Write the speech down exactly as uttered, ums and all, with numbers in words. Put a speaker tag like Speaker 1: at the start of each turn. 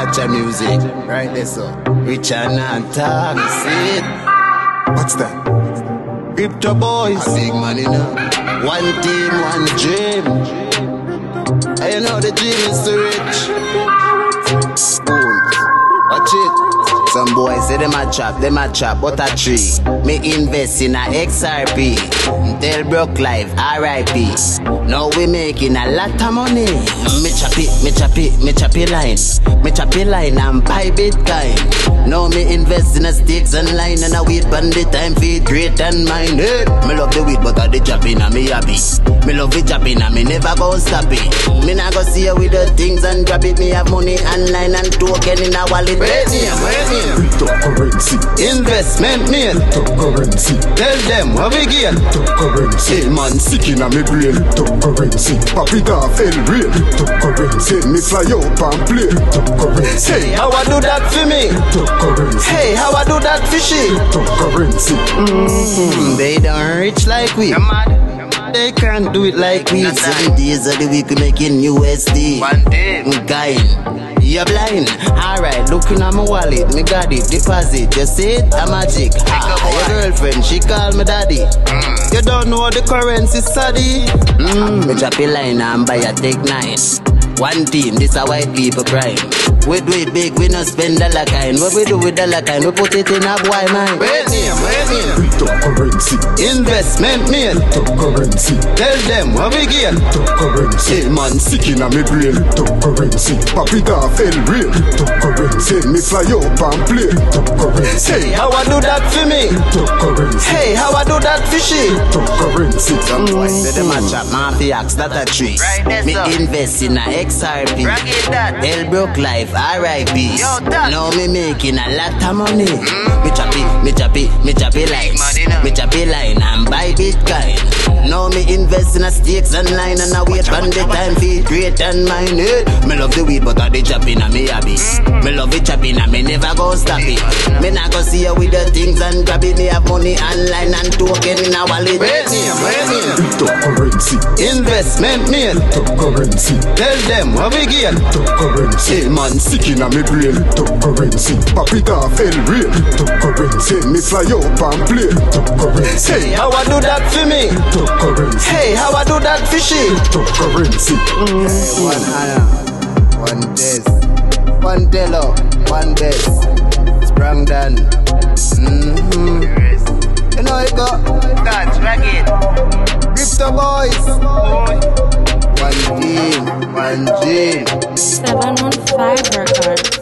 Speaker 1: watch a music. Right there, so. Rich and not talk, see it.
Speaker 2: What's that?
Speaker 1: Crypto boys. A big money now. One team, one dream. And you know the dream is to rich. Spoon. Watch it. Some boys say them a chop, them a chop, but a tree. Me invest in a X R P. Tell broke life, R I P. Now we making a lot of money. Me chop it, me chop it, me chop it line. Me chop it line and buy Bitcoin. Now me invest in a stakes and line and a weed bandit time feed great and mine. Hey, me love the weed but I the chopping and me happy. Me love it chopping and me never gon' stop it. Me nah go see you with the things and grab it. Me have money online and token in a wallet. Wait here, wait here.
Speaker 2: Cryptocurrency.
Speaker 1: Investment meal.
Speaker 2: Cryptocurrency.
Speaker 1: Tell them what we gain.
Speaker 2: Cryptocurrency.
Speaker 1: Hey man,
Speaker 2: Sick in a me brain. Cryptocurrency. Pop it off and real. Cryptocurrency. Me fly up and play. Cryptocurrency.
Speaker 1: Hey, how I do that for me?
Speaker 2: Cryptocurrency.
Speaker 1: Hey, how I do that for she?
Speaker 2: Cryptocurrency.
Speaker 1: Mm-hmm. They don't rich like we. They can't do it like we. Seven days of the week we making U S D.
Speaker 3: One day.
Speaker 1: Guy. You're blind. Alright, looking at my wallet, me got it, deposit. You see it? A magic. Ah, your girlfriend, she call me daddy.
Speaker 3: Mm.
Speaker 1: You don't know the currency study. Mm. Me drop a line and buy a take nine. One team, this a white people crime. We do it big, we no spend dollar kind. What we do with dollar kind, we put it in a boy mind. Wait name, wait name.
Speaker 2: Cryptocurrency.
Speaker 1: Investment meal.
Speaker 2: Cryptocurrency.
Speaker 1: Tell them what we gain.
Speaker 2: Cryptocurrency.
Speaker 1: Hey man,
Speaker 2: Sick in a me brain. Cryptocurrency. Pop it off and real. Cryptocurrency. Me fly up and play. Cryptocurrency.
Speaker 1: hey, how I do that for me?
Speaker 2: Cryptocurrency.
Speaker 1: Hey, how I do that for she?
Speaker 2: Cryptocurrency.
Speaker 1: Some boys say them a chop, man fi ask that a tree.
Speaker 3: Right there,
Speaker 1: Me
Speaker 3: sir.
Speaker 1: invest in a X R P.
Speaker 3: Rock it that.
Speaker 1: Hell broke life, R I P.
Speaker 3: Yo, that.
Speaker 1: Now me making a lot of money. Mm. Me chop it, me chop it, me chop it line.
Speaker 3: money now.
Speaker 1: Me chop it line and buy Bitcoin. Now me invest in a stakes and line and a wait on the time feed great and mine. Hey, me love the weed but I the chopping and me happy. Mm. Me love it chopping and me never go stop it. Me nah go see you with the things and grab it. Me have money online and token in a wallet. Wait name, wait name.
Speaker 2: Cryptocurrency.
Speaker 1: Investment meal.
Speaker 2: Cryptocurrency.
Speaker 1: Tell them what we gain.
Speaker 2: Cryptocurrency.
Speaker 1: Hey man,
Speaker 2: Sick in a me brain. Cryptocurrency. Pop it off and real. Cryptocurrency. Me fly up and play. Cryptocurrency.
Speaker 1: hey, how I do that for me?
Speaker 2: Cryptocurrency.
Speaker 1: Hey, how I do that for she?
Speaker 2: Cryptocurrency.
Speaker 1: Hey, one Hannah, one Des, one Delo, one Des, Sprang Dan. Mm-hmm. You know it go.
Speaker 3: Touch, rock it.
Speaker 1: Crypto boys. One team, one dream.
Speaker 4: seven one five record.